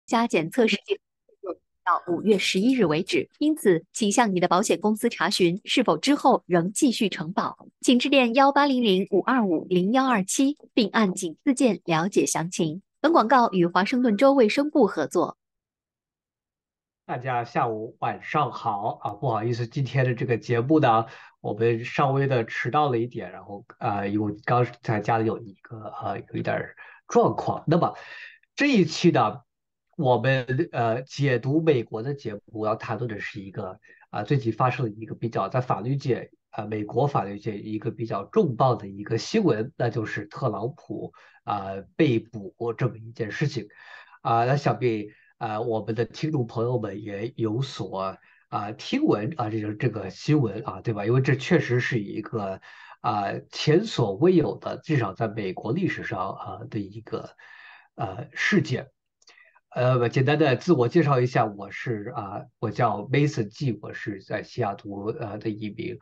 加检测试计划到5月11日为止，因此，请向你的保险公司查询是否之后仍继续承保。请致电1800-525-0127，并按井字键了解详情。本广告与华盛顿州卫生部合作。 大家下午晚上好啊，不好意思，今天的这个节目呢，我们稍微的迟到了一点，然后因为刚才家里有一个有一点儿状况。那么这一期呢，我们解读美国的节目要谈论的是一个最近发生的一个比较在法律界美国法律界一个比较重磅的一个新闻，那就是特朗普被捕这么一件事情。那想必我们的听众朋友们也有所听闻这个新闻对吧？因为这确实是一个前所未有的，至少在美国历史上的一个事件。我简单的自我介绍一下，我叫 Mason G，我是在西雅图的一名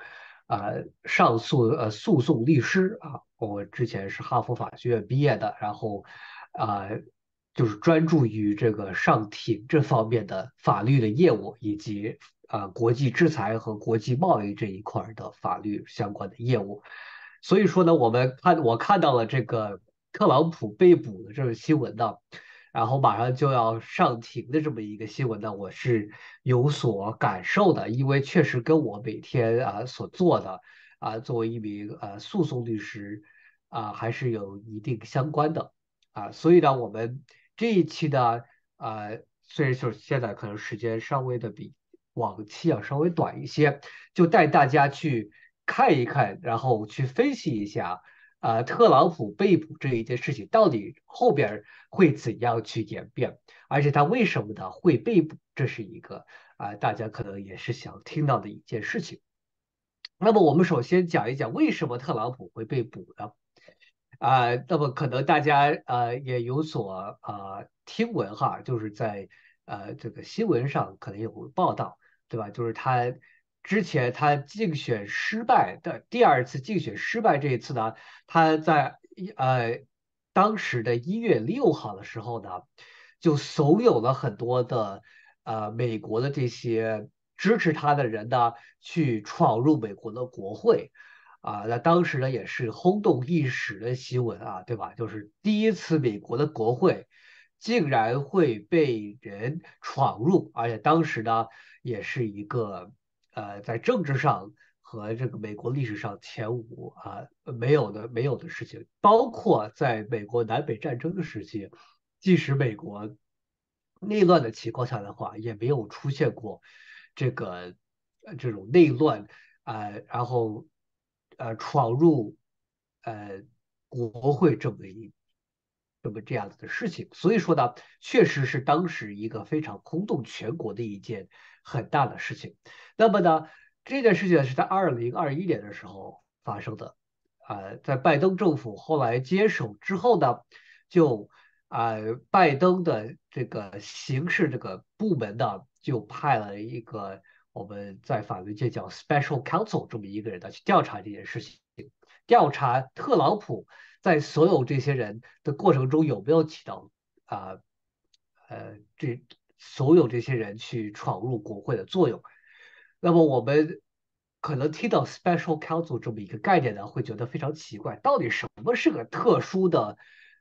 诉讼律师我之前是哈佛法学院毕业的，然后啊、就是专注于这个上庭这方面的法律的业务，以及国际制裁和国际贸易这一块儿的法律相关的业务。所以说呢，我看到了这个特朗普被捕的这个新闻呢。然后马上就要上庭的这么一个新闻呢，我是有所感受的，因为确实跟我每天所做的作为一名诉讼律师还是有一定相关的所以呢，我们这一期呢虽然就是现在可能时间稍微的比往期稍微短一些，就带大家去看一看，然后去分析一下。特朗普被捕这一件事情到底后边会怎样去演变，而且他为什么呢会被捕，这是一个大家可能也是想听到的一件事情。那么我们首先讲一讲为什么特朗普会被捕呢？那么可能大家也有所听闻哈，就是在这个新闻上可能有报道，对吧？就是他之前他竞选失败的第二次竞选失败这一次呢，他在当时的1月6号的时候呢，就怂恿了很多的美国的这些支持他的人呢，去闯入美国的国会。那当时呢也是轰动一时的新闻对吧？就是第一次美国的国会竟然会被人闯入，而且当时呢也是一个在政治上和这个美国历史上前5没有的事情，包括在美国南北战争的时期，即使美国内乱的情况下的话，也没有出现过这个这种内乱然后闯入呃国会这样子的事情。所以说呢，确实是当时一个非常轰动全国的一件很大的事情。那么呢，这件事情是在2021年的时候发生的。在拜登政府后来接手之后呢，就拜登的这个刑事这个部门呢，就派了一个我们在法律界叫 special counsel 这么一个人呢，去调查这件事情，调查特朗普在所有这些人的过程中有没有起到啊这所有这些人去闯入国会的作用。那么我们可能听到 special counsel 这么一个概念呢，会觉得非常奇怪，到底什么是个特殊的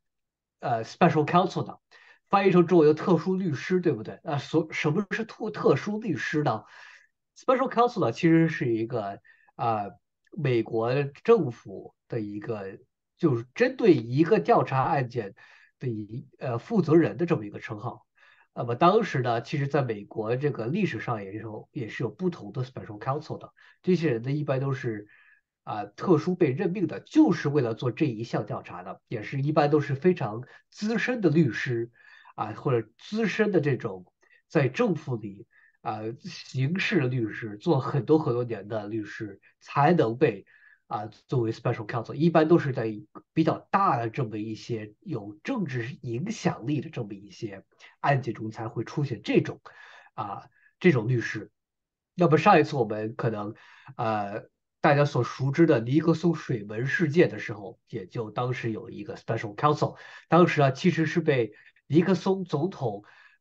special counsel 呢？翻译成中文叫特殊律师，对不对？什么是特殊律师呢？Special counsel 呢，其实是一个啊、美国政府的一个，就是针对一个调查案件的负责人的这么一个称号。那么当时呢，其实在美国这个历史上也是有不同的 special counsel 的，这些人呢一般都是特殊被任命的，就是为了做这一项调查的，也是一般都是非常资深的律师或者资深的这种在政府里刑事律师，做很多很多年的律师才能被作为 special counsel，一般都是在比较大的这么一些有政治影响力的这么一些案件中才会出现啊这种律师。那么上一次我们可能大家所熟知的尼克松水门事件的时候，也就当时有一个 special counsel，当时其实是被尼克松总统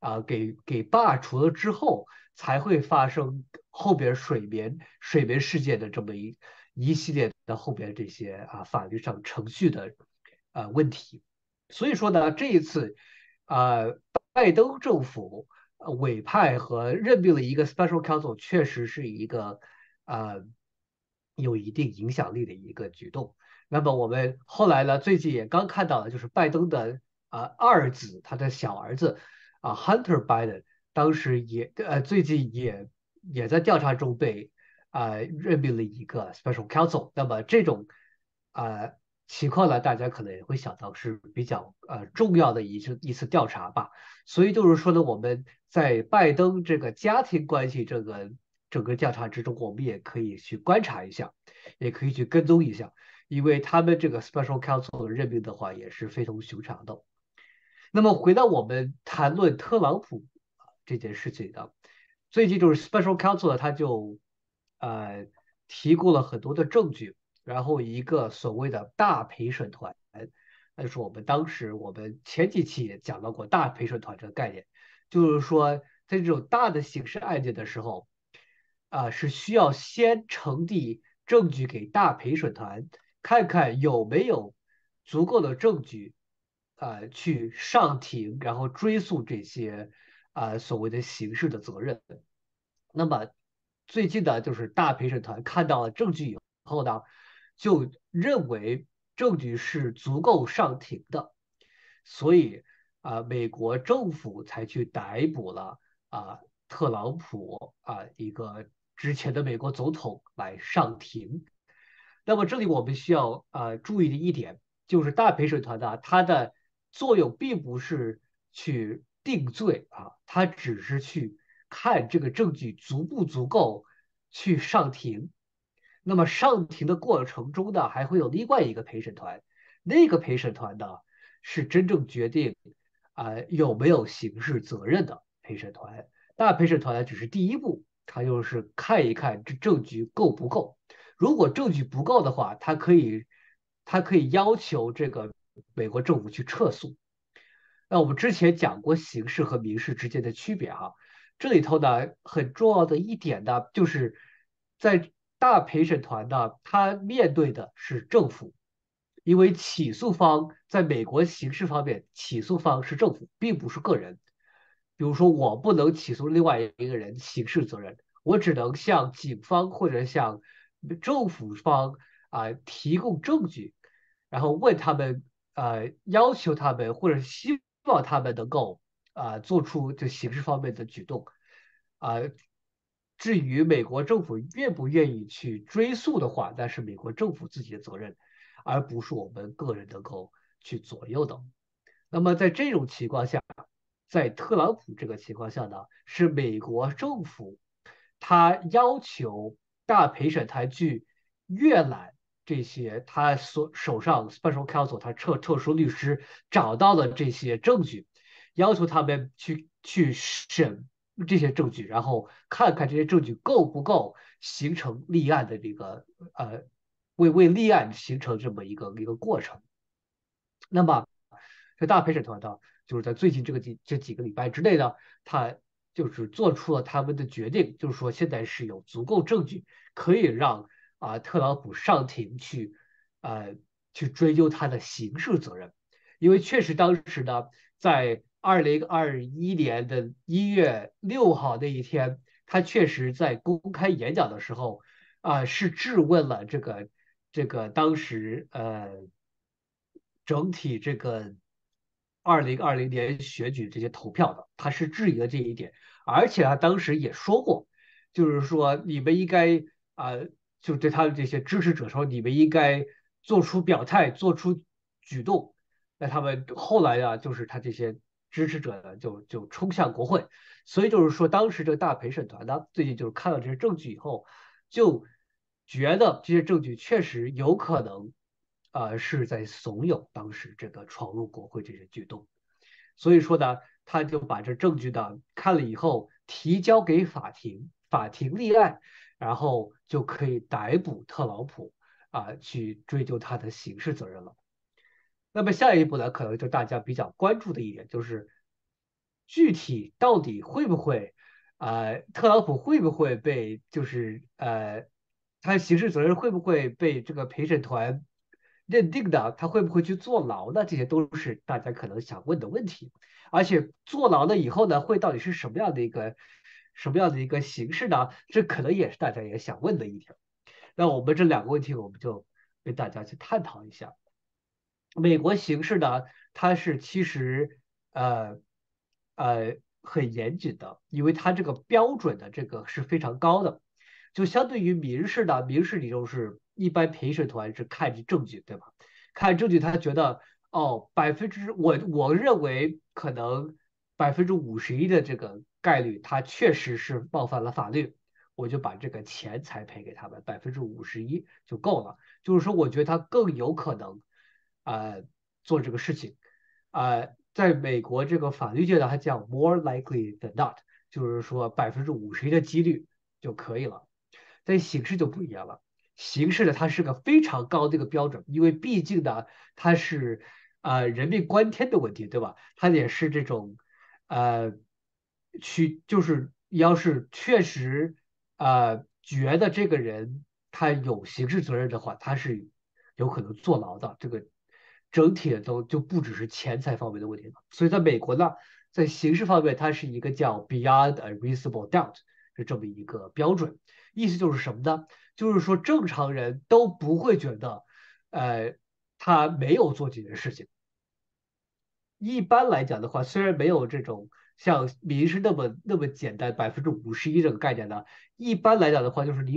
给罢除了之后，才会发生后边水门事件的这么一系列的后边这些法律上程序的问题。所以说呢，这一次啊、拜登政府委派和任命了一个 special counsel，确实是一个呃有一定影响力的一个举动。那么我们后来呢，最近也刚看到了，就是拜登的二子，他的小儿子Hunter Biden，当时最近也在调查中被任命了一个 special counsel。那么这种啊、情况呢，大家可能也会想到是比较重要的一次调查吧。所以就是说呢，我们在拜登这个家庭关系这个整个调查之中，我们也可以去观察一下，也可以去跟踪一下，因为他们这个 special counsel 的任命的话也是非同寻常的。那么回到我们谈论特朗普这件事情的，最近就是 special counsel 他就呃提供了很多的证据，然后一个所谓的大陪审团，那就是我们前几期也讲到过大陪审团这个概念，就是说在这种大的刑事案件的时候，是需要先呈递证据给大陪审团，看看有没有足够的证据，去上庭，然后追诉这些所谓的刑事的责任。那么最近的就是大陪审团看到了证据以后呢，就认为证据是足够上庭的，所以美国政府才去逮捕了啊、特朗普一个之前的美国总统来上庭。那么这里我们需要注意的一点就是大陪审团呢，它的作用并不是去定罪它只是去看这个证据足不足够去上庭。那么上庭的过程中呢，还会有另外一个陪审团，那个陪审团呢是真正决定有没有刑事责任的陪审团。大陪审团呢只是第一步，他就是看一看这证据够不够。如果证据不够的话，他可以要求这个美国政府去撤诉。那我们之前讲过刑事和民事之间的区别这里头呢很重要的一点呢，就是在大陪审团呢，他面对的是政府，因为起诉方在美国刑事方面，起诉方是政府，并不是个人。比如说，我不能起诉另外一个人刑事责任，我只能向警方或者向政府方提供证据，然后问他们要求他们或者希望他们能够做出这刑事方面的举动啊、至于美国政府愿不愿意去追诉的话，那是美国政府自己的责任，而不是我们个人能够去左右的。那么在这种情况下，在特朗普这个情况下呢，是美国政府他要求大陪审团去阅览这些他手上 special counsel 他特殊律师找到的这些证据，要求他们去审这些证据，然后看看这些证据够不够形成立案的这个为立案形成这么一个过程。那么这大陪审团呢，就是在最近这几个礼拜之内呢，他就是做出了他们的决定，就是说现在是有足够证据可以让特朗普上庭呃去追究他的刑事责任，因为确实当时呢，在2021年的1月6号那一天，他确实在公开演讲的时候是质问了这个当时整体这个2020年选举这些投票的，他是质疑了这一点，而且他当时也说过，就是说你们应该啊、就对他的这些支持者说，你们应该做出表态，做出举动。那他们后来就是他这些支持者呢，就冲向国会，所以就是说，当时这个大陪审团呢，最近就是看到这些证据以后，就觉得这些证据确实有可能是在怂恿当时这个闯入国会这些举动。所以说呢，他就把这证据呢看了以后提交给法庭，法庭立案，然后就可以逮捕特朗普去追究他的刑事责任了。那么下一步呢，可能就大家比较关注的一点就是具体到底会不会，特朗普会不会被他刑事责任会不会被这个陪审团认定的，他会不会去坐牢呢？这些都是大家可能想问的问题。而且坐牢了以后呢，会到底是什么样的一个形式呢？这可能也是大家也想问的一点。那我们这两个问题，我们就跟大家去探讨一下。美国刑事呢，它是其实呃很严谨的，因为它这个标准的这个是非常高的。就相对于民事的，民事你就是一般陪审团是看证据，对吧？看证据，他觉得哦，我认为可能51%的这个概率，他确实是冒犯了法律，我就把这个钱财赔给他们，51%就够了。就是说，我觉得他更有可能，做这个事情，在美国这个法律界呢，它叫 more likely than not，就是说51%的几率就可以了。但刑事就不一样了，刑事呢，它是个非常高的一个标准，因为毕竟呢，它是人命关天的问题，对吧？它也是这种呃就是要是确实觉得这个人他有刑事责任的话，他是有可能坐牢的。这个整体的都就不只是钱财方面的问题了。所以在美国呢，在刑事方面，它是一个叫 beyond a reasonable doubt 是这么一个标准。意思就是什么呢？就是说正常人都不会觉得，呃，他没有做这件事情。一般来讲的话，虽然没有这种像民事那么简单，51%这个概念呢，一般来讲的话，就是你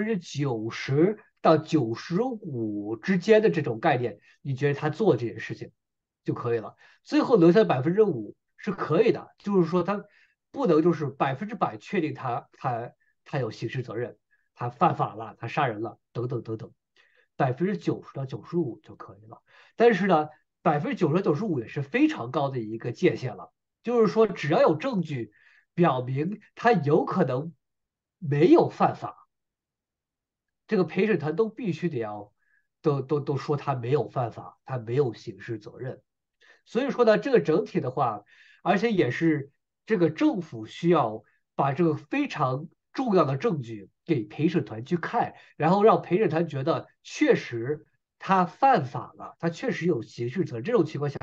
90%到95%之间的这种概念，你觉得他做这件事情就可以了。最后留下5%是可以的，就是说他不能就是100%确定他有刑事责任，他犯法了，他杀人了，等等等等，90%到95%就可以了。但是呢，90%到95%也是非常高的一个界限了。就是说，只要有证据表明他有可能没有犯法，这个陪审团都必须得要都说他没有犯法，他没有刑事责任。所以说呢，这个整体的话，而且也是这个政府需要把这个非常重要的证据给陪审团去看，然后让陪审团觉得确实他犯法了，他确实有刑事责任，这种情况下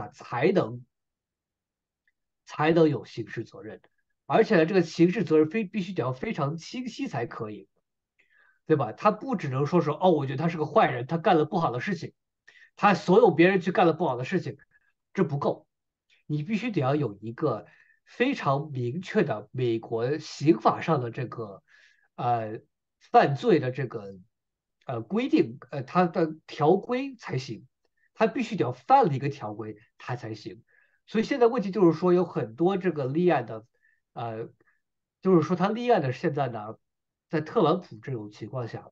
才能有刑事责任，而且呢，这个刑事责任必须得要非常清晰才可以，对吧？他不只能说哦，我觉得他是个坏人，他干了不好的事情，他所有别人去干了不好的事情，这不够。你必须得要有一个非常明确的美国刑法上的这个呃犯罪的这个规定，它的条规才行，它必须得要犯了一个条规，它才行。所以现在问题就是说，有很多这个立案的，呃，就是说他立案的现在呢，在特朗普这种情况下，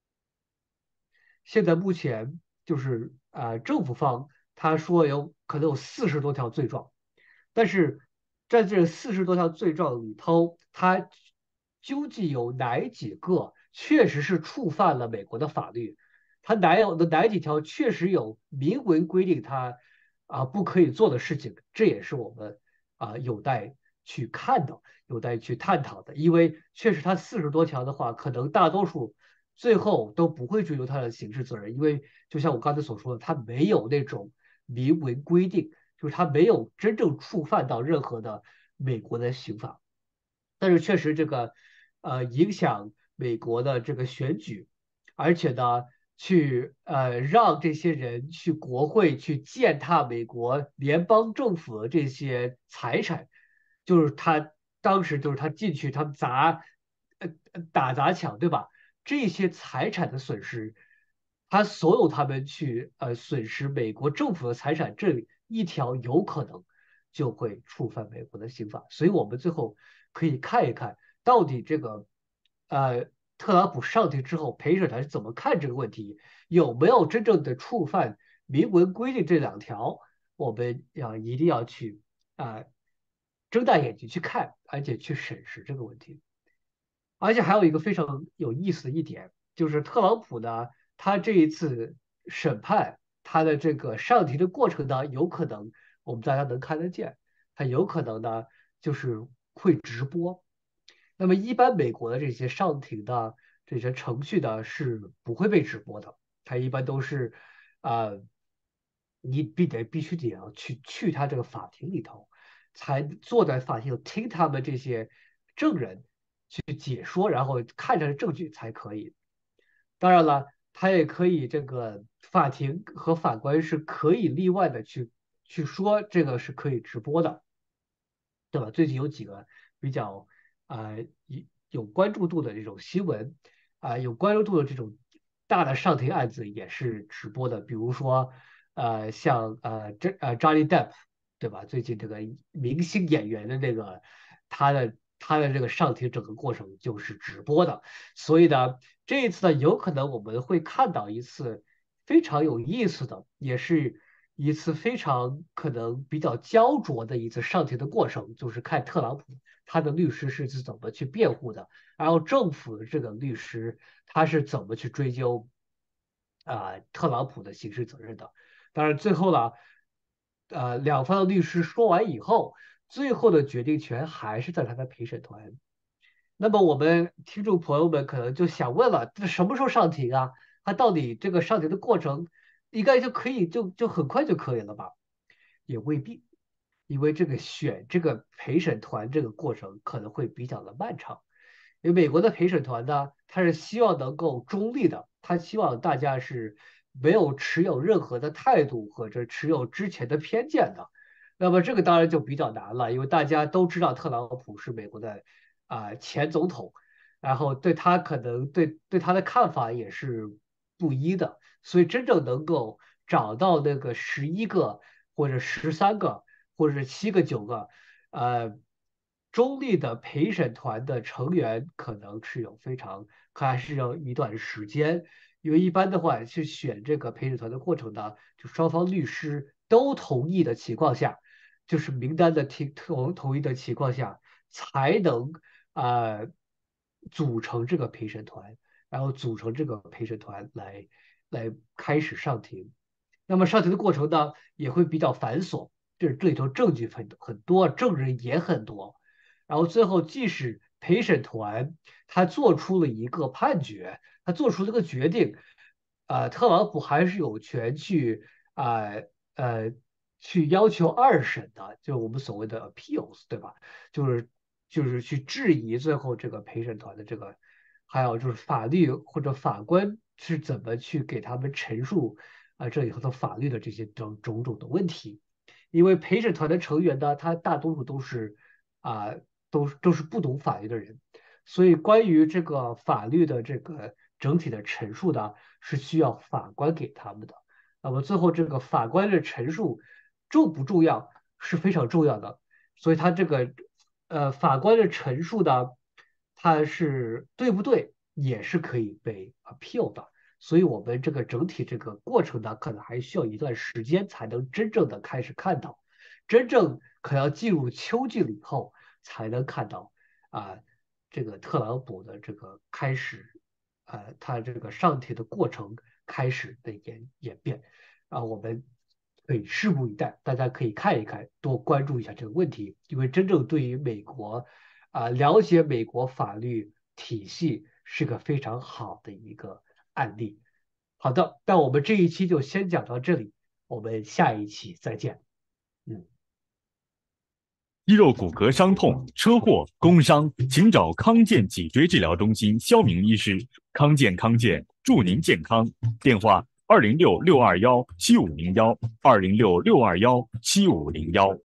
现在目前就是政府方他说可能有40多条罪状。但是在这40多条罪状里头，它究竟有哪几个确实是触犯了美国的法律？它哪几条确实有明文规定它不可以做的事情？这也是我们有待去看的，有待去探讨的。因为确实它40多条的话，可能大多数最后都不会追究他的刑事责任，因为就像我刚才所说的，他没有那种明文规定。就是他没有真正触犯到任何的美国的刑法，但是确实这个影响美国的这个选举，而且呢去让这些人去国会去践踏美国联邦政府的这些财产，就是他当时就是他进去他们打砸抢对吧？这些财产的损失，他们去损失美国政府的财产，这一条有可能就会触犯美国的刑法。所以我们最后可以看一看到底这个特朗普上台之后，陪审团是怎么看这个问题，有没有真正的触犯明文规定这2条，我们一定要去啊、睁大眼睛去看，而且去审视这个问题。而且还有一个非常有意思的一点，就是特朗普呢，他这一次审判他的这个上庭的过程呢，有可能我们大家能看得见，他有可能呢就是会直播。那么一般美国的这些上庭的这些程序呢是不会被直播的，它一般都是你必须得要去他这个法庭里头，才坐在法庭听他们这些证人去解说，然后看着证据才可以。当然了，他也可以这个法庭和法官是可以例外的去说这个是可以直播的，对吧？最近有几个比较有关注度的这种新闻有关注度的这种大的上庭案子也是直播的，比如说像Johnny Depp 对吧？最近这个明星演员的那个他的这个上庭整个过程就是直播的，所以呢，这一次呢，有可能我们会看到一次非常有意思的，也是一次非常可能比较焦灼的一次上庭的过程，就是看特朗普他的律师是怎么去辩护的，然后政府的这个律师他是怎么去追究特朗普的刑事责任的。当然，最后呢，两方的律师说完以后，最后的决定权还是在他的陪审团。那么我们听众朋友们可能就想问了，这什么时候上庭啊？他到底这个上庭的过程应该就可以就很快就可以了吧？也未必，因为这个选这个陪审团这个过程可能会比较的漫长。因为美国的陪审团呢，他是希望能够中立的，他希望大家是没有持有任何的态度或者持有之前的偏见的。那么这个当然就比较难了，因为大家都知道特朗普是美国的前总统，然后对他可能对他的看法也是不一的，所以真正能够找到那个11个或者13个或者7个9个呃中立的陪审团的成员，可能是有可还是要一段时间。因为一般的话，去选这个陪审团的过程呢，就双方律师都同意的情况下，就是名单的同意的情况下，才能呃组成这个陪审团，然后组成这个陪审团来开始上庭。那么上庭的过程呢，也会比较繁琐，这里头证据很多，证人也很多，然后最后即使陪审团他做出了一个判决，他做出了个决定，特朗普还是有权啊呃去要求二审的，就是我们所谓的 appeals，对吧？就是去质疑最后这个陪审团的这个，还有就是法律或者法官是怎么去给他们陈述这里头的法律的这些种种的问题。因为陪审团的成员呢，他大多数啊、都是不懂法律的人，所以关于这个法律的这个整体的陈述呢，是需要法官给他们的。那么最后这个法官的陈述重不重要是非常重要的，所以他这个法官的陈述呢，他是对不对也是可以被 appeal 的。所以我们这个整体这个过程呢，可能还需要一段时间才能真正的开始看到，真正可要进入秋季了以后，才能看到啊、这个特朗普的这个开始，他这个上庭的过程开始的演变，我们可以拭目以待，大家可以看一看，多关注一下这个问题，因为真正对于美国了解美国法律体系是个非常好的一个案例。好的，那我们这一期就先讲到这里，我们下一期再见。嗯。 肌肉骨骼伤痛、车祸、工伤，请找康健脊椎治疗中心肖明医师。康健，祝您健康。电话：206-621-7501，206-621-7501。